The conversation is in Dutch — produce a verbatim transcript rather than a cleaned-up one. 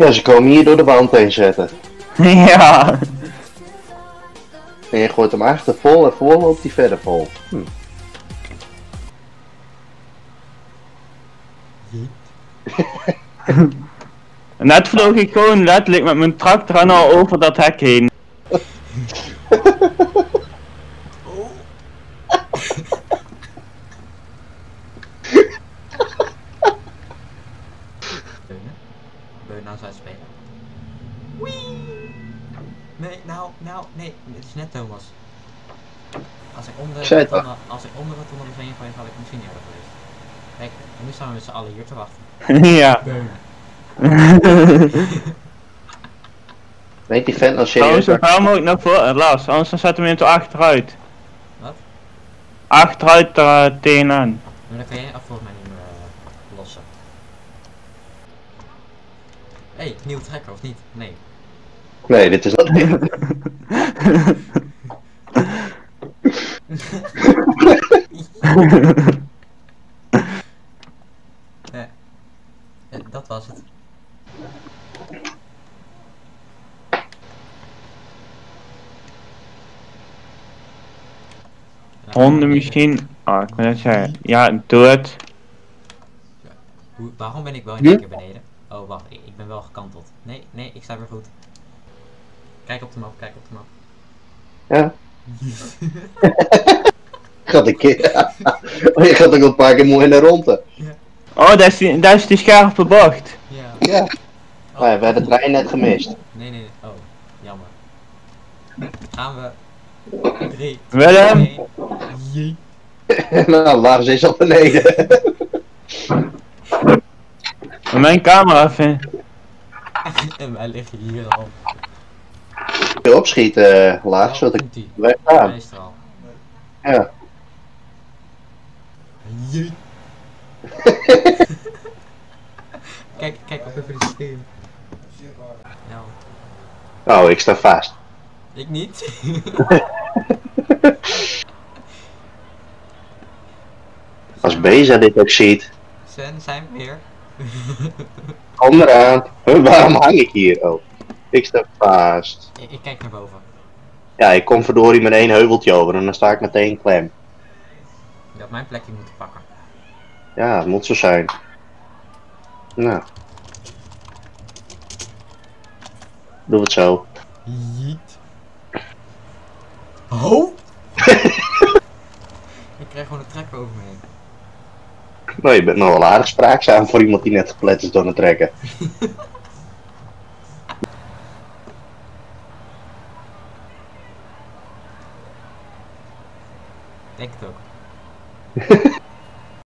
Ja, ze komen hier door de wand heen zetten. Ja. En je gooit hem achter vol en vol loopt hij verder vol. Hm. Net vloog ik gewoon letterlijk met mijn tractor en al over dat hek heen. Beun nou zou spelen. Wee! Nee, nou, nou, nee, het is net Thomas. Als ik onder Zei de het toch? tonnen, als ik onder de tonnen was heen geweest, had ik misschien niet harder geweest. Kijk, en nu staan we met z'n allen hier te wachten. Ja. Beun. Weet die vent nou Trouwens, serieus? zo gauw mogelijk naar voren, Lars, anders dan zetten we hem toch achteruit. Wat? Achteruit er uh, tegenaan. Maar dan kan jij af volgens mij niet meer uh, lossen. Hé, hey, nieuw trekker of niet? Nee. Nee, dit is dat. Ja. Ja, dat was het. Hondenmachine. Oh, ik wil net zeggen. Ja, doe het. Hoe, waarom ben ik wel in één keer beneden? Oh, wacht, ik, ik ben wel gekanteld. Nee, nee, ik sta weer goed. Kijk op de map, kijk op de map. Ja. Gaat een keer. Oh, je gaat ook een paar keer mooi in de ronde. Ja. Oh, daar is die, daar is die scherpe bocht. Ja. Ja. Oh, Maar we hebben de trein net gemist. nee, nee, oh, jammer. Gaan we. drie, Willem? twee, één. Nou, Lars is al beneden. Mijn camera vind. En wij liggen hier al. Je opschieten, uh, Lars, Oh, zodat ik komt ie. weg Hij ga. is er al. Ja. Jee. Kijk, kijk op even de steen. Nou, Oh, ik sta vast. ik niet. Als Beza dit ook ziet. Sven, zijn we weer? Kom eraan. Huh, waarom hang ik hier? Oh, ik sta vast. ik, ik kijk naar boven. Ja, ik kom verdorie met één heuveltje over en dan sta ik meteen klem. Je had mijn plekje moeten pakken. Ja, het moet zo zijn. Nou. Doe het zo. Jeet. Oh! ik krijg gewoon een trekker over me heen. Nou, je bent nog wel aardig spraakzaam voor iemand die net geplet is door het trekken. Denk het ook.